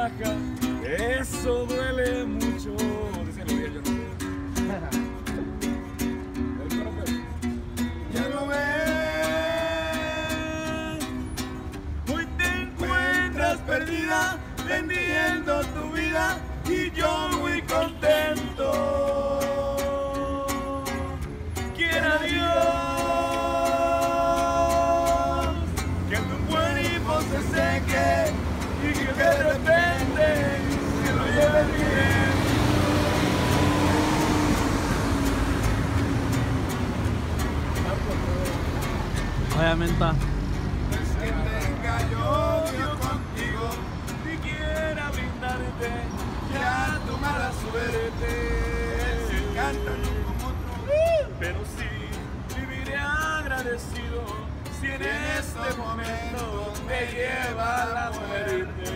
baja, eso duele mucho. Dice Luis, yo no sé. Ya lo ves, hoy te encuentras perdida, vendiendo tu vida y yo muy contento. Quiera Dios que tu cuerpo se seque y que de repente se lo lleve el viento. Vaya menta. Es que tenga yo contigo y quiera brindarte ya tu mala suerte. Si cantan como otro, pero sí viviré agradecido si en este momento me lleva la muerte.